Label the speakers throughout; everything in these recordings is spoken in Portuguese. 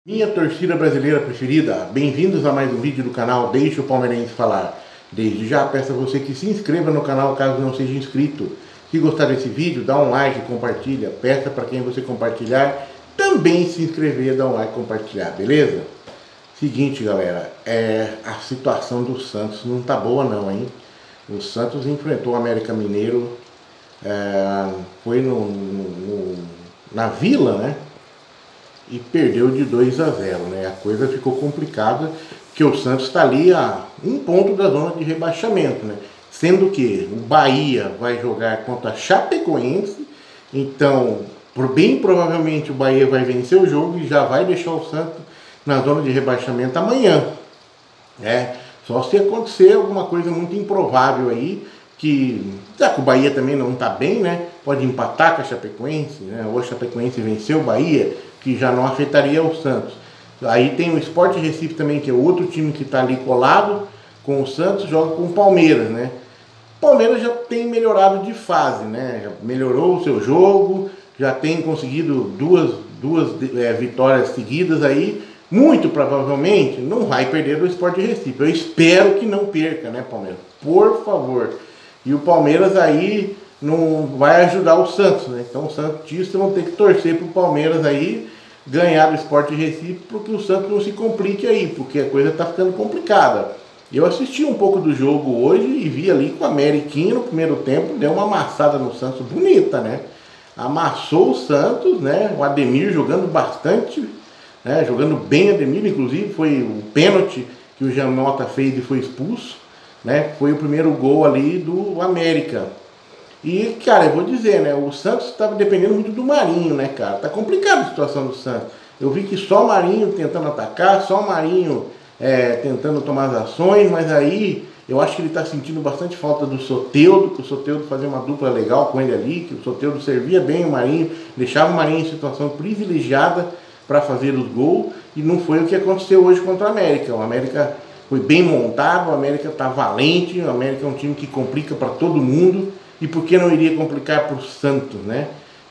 Speaker 1: Minha torcida brasileira preferida, bem-vindos a mais um vídeo do canal Deixa o Palmeirense Falar. Desde já peço a você que se inscreva no canal caso não seja inscrito. Se gostar desse vídeo, dá um like, compartilha. Peça para quem você compartilhar também se inscrever, dar um like e compartilhar, beleza? Seguinte, galera, a situação do Santos não tá boa não, hein? O Santos enfrentou o América Mineiro, foi na Vila, né? E perdeu de 2-0, né? A coisa ficou complicada, porque o Santos está ali a um ponto da zona de rebaixamento, né? Sendo que o Bahia vai jogar contra a Chapecoense, então bem provavelmente o Bahia vai vencer o jogo e já vai deixar o Santos na zona de rebaixamento amanhã. Só se acontecer alguma coisa muito improvável aí, que já que o Bahia também não está bem, né? Pode empatar com a Chapecoense, né? Ou a Chapecoense venceu o Bahia, que já não afetaria o Santos. Aí tem o Sport Recife também, que é outro time que está ali colado com o Santos, joga com o Palmeiras, né? O Palmeiras já tem melhorado de fase, né? Já melhorou o seu jogo, já tem conseguido duas vitórias seguidas aí. Muito provavelmente não vai perder do Sport Recife. Eu espero que não perca, né, Palmeiras? Por favor. E o Palmeiras aí não vai ajudar o Santos, né? Então os santistas vão ter que torcer para o Palmeiras aí ganhar do Sport Recife, porque o Santos não se complique aí, porque a coisa está ficando complicada. Eu assisti um pouco do jogo hoje e vi ali com a Ameriquinha no primeiro tempo, deu uma amassada no Santos bonita, né? Amassou o Santos, né? O Ademir jogando bastante, né? Jogando bem Ademir, inclusive foi o pênalti que o Jamota fez e foi expulso, né? Foi o primeiro gol ali do América. E, cara, eu vou dizer, né, o Santos estava dependendo muito do Marinho, né, cara? Tá complicada a situação do Santos. Eu vi que só o Marinho tentando atacar, só o Marinho tentando tomar as ações, mas aí eu acho que ele tá sentindo bastante falta do Soteldo, que o Soteldo fazia uma dupla legal com ele ali, que o Soteldo servia bem o Marinho, deixava o Marinho em situação privilegiada para fazer os gols, e não foi o que aconteceu hoje contra o América. O América foi bem montado, o América tá valente, o América é um time que complica para todo mundo. E por que não iria complicar para o Santos, né?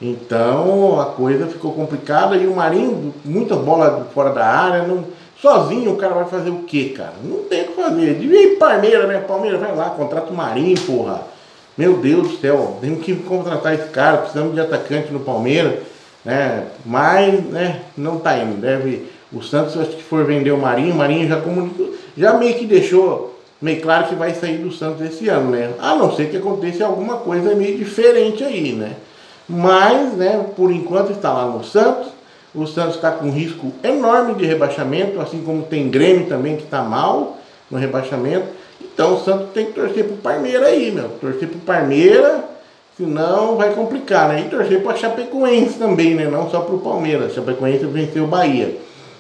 Speaker 1: Então a coisa ficou complicada e o Marinho, muita bola fora da área, sozinho o cara vai fazer o quê, cara? Não tem o que fazer. Devia ir Palmeiras, né? Palmeiras vai lá, contrata o Marinho, porra. Meu Deus do céu, temos que contratar esse cara, precisamos de atacante no Palmeiras, né? Mas, né, não tá indo. O Santos, acho que for vender o Marinho já comunicou, já meio que deixou meio claro que vai sair do Santos esse ano, né? A não ser que aconteça alguma coisa meio diferente aí, né? Mas, né, por enquanto está lá no Santos. O Santos está com um risco enorme de rebaixamento, assim como tem Grêmio também que está mal no rebaixamento. Então o Santos tem que torcer pro Palmeiras aí, meu. Torcer pro Palmeiras, senão vai complicar, né? E torcer pra Chapecoense também, né? Não só pro Palmeiras. A Chapecoense venceu o Bahia.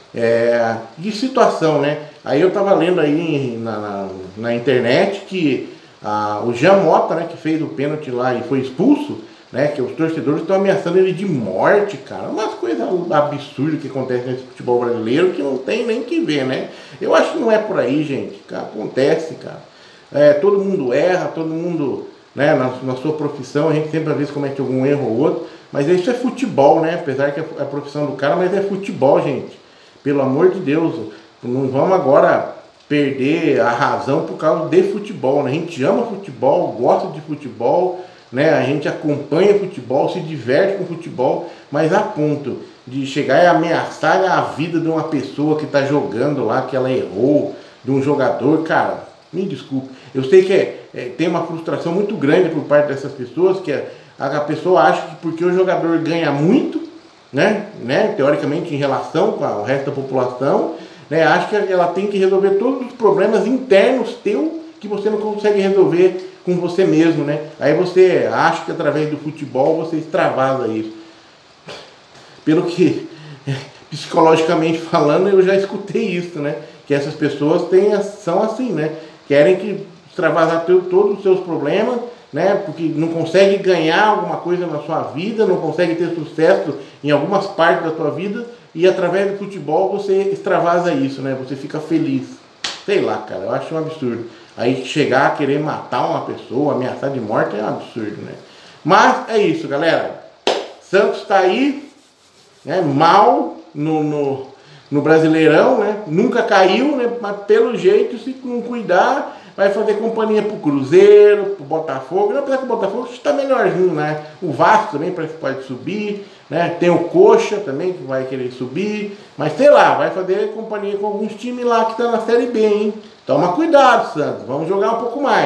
Speaker 1: De situação, né? Aí eu tava lendo aí na internet que o Jamota, né, que fez o pênalti lá e foi expulso, né, que os torcedores estão ameaçando ele de morte, cara. Umas coisas absurdas que acontecem nesse futebol brasileiro que não tem nem que ver, né? Eu acho que não é por aí, gente. Acontece, cara. Todo mundo erra, todo mundo, né, na sua profissão, a gente sempre às vezes comete algum erro ou outro, mas isso é futebol, né? Apesar que é a profissão do cara, mas é futebol, gente. Pelo amor de Deus, não vamos agora perder a razão por causa de futebol, né? A gente ama futebol, gosta de futebol, né? A gente acompanha futebol, se diverte com futebol, mas a ponto de chegar e ameaçar a vida de uma pessoa que está jogando lá, que ela errou, de um jogador, cara, me desculpe. Eu sei que tem uma frustração muito grande por parte dessas pessoas, que a pessoa acha que porque o jogador ganha muito, né, teoricamente em relação com o resto da população, né, acho que ela tem que resolver todos os problemas internos teu que você não consegue resolver com você mesmo, né? Aí você acha que através do futebol você extravasa isso. Pelo que psicologicamente falando, eu já escutei isso, né? Que essas pessoas são assim, né? Querem que extravasar todos os seus problemas, né? Porque não consegue ganhar alguma coisa na sua vida, não consegue ter sucesso em algumas partes da sua vida, e através do futebol você extravasa isso, né? Você fica feliz. Sei lá, cara, eu acho um absurdo. Aí chegar a querer matar uma pessoa, ameaçar de morte é um absurdo, né? Mas é isso, galera. Santos tá aí, né? Mal no Brasileirão, né? Nunca caiu, né? Mas pelo jeito, se não cuidar, vai fazer companhia pro Cruzeiro, pro Botafogo. Apesar que o Botafogo está melhorzinho, né? O Vasco também parece que pode subir, né? Tem o Coxa também que vai querer subir. Mas sei lá, vai fazer companhia com alguns times lá que estão na Série B, hein? Toma cuidado, Santos. Vamos jogar um pouco mais.